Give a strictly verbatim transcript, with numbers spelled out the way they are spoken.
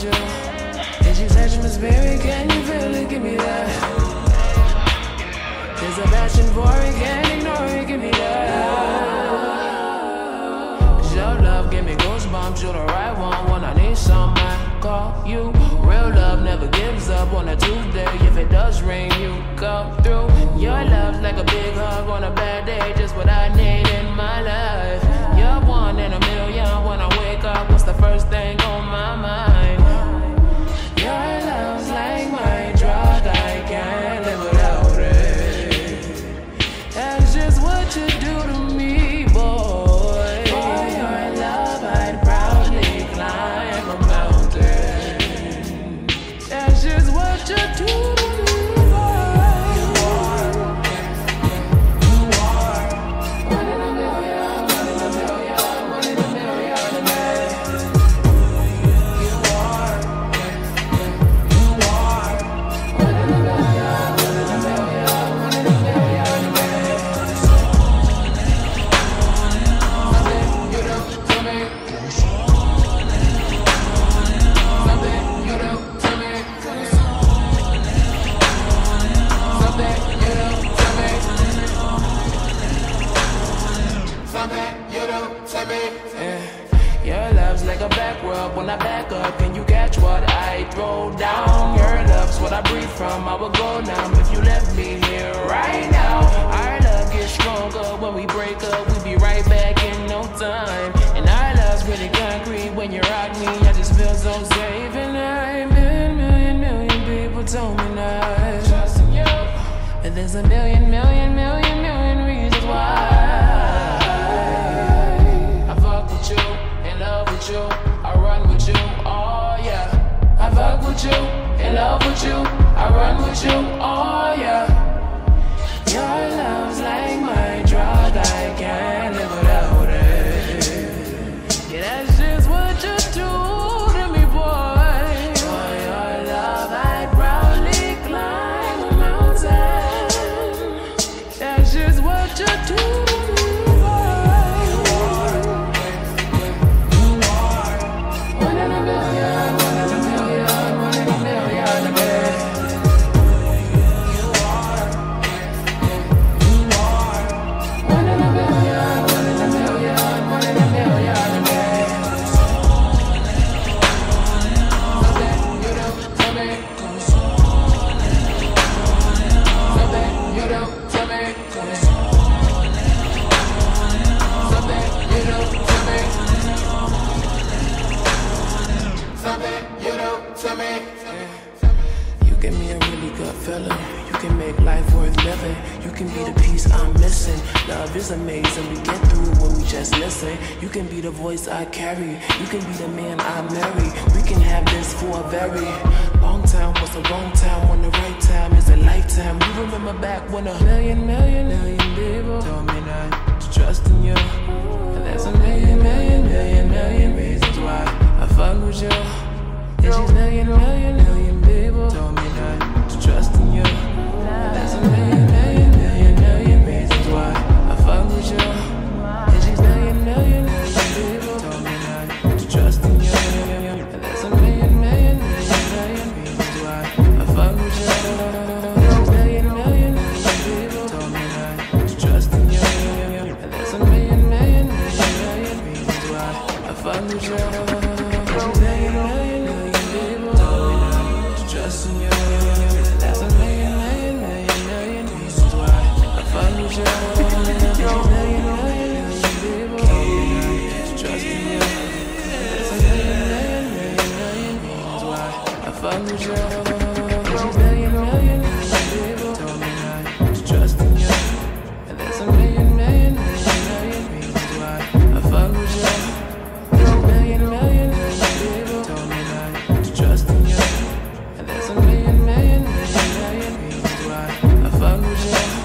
with you. And she said, Miss Berry, can you feel it? Give me that. There's a passion for it, can't ignore it, give me that. Cause your love give me goosebumps, you're the right one. When I need some, I call you. Real love never gives up on a Tuesday. If it does ring, you come through. Your love's like a big hug on a bad day, just what I need in my life. You're one in a million. When I wake up, what's the first thing on my mind? Your love's like my drug, I can't live without it. That's just what you do to me, boy. For your love, I'd proudly climb a mountain. That's just what you do to me. Your love's like a back rub when I back up. Can you catch what I throw down? Your love's what I breathe from. I would go numb if you left me here right now. Our love gets stronger when we break up. We be right back in no time. And our love's really concrete when you rock me. I just feel so safe. And I, million, million, million people told me not trusting you. And there's a million, million, million, million reasons why. I run with you, oh yeah. I fuck with you, in love with you. I run with you, oh yeah. Your love's like my drug, I can't live without it. Yeah, that's just what you do to me, boy. For your love, I'd proudly climb a mountain. That's just what you do to me. You give me a really good feeling. You can make life worth living. You can be the piece I'm missing. Love is amazing. We get through when we just listen. You can be the voice I carry. You can be the man I marry. We can have this for a very long time. What's the wrong time when the right time is a lifetime? You remember back when a million, million, million people told me not to trust in you. And there's a million, million, million, million reasons why I fuck with you. And she's million, million, million people told me not to trust in you. And there's a million, million, million, million reasons why I fuck with you. And she's million, million, million people told me not to trust in you. And there's a million, million, million, million reasons why I fuck with you. And she's million, million, million people told me not to trust in you. And there's a million, million, million, million reasons why I fuck with you. And she's million, million, million people told me not to trust in you. That's a million, million, million, million reasons why I fuck with you. There's a million, million, million people told me not to trust in you. There's a million, million, million, million reasons why I fuck with you. There's a million, million, million people told me not to trust in you. And there's a million, million, million, million reasons why I fuck with you. There's a million, million, million people told me not to trust in you. And there's a million, million, million, million reasons why I fuck with you.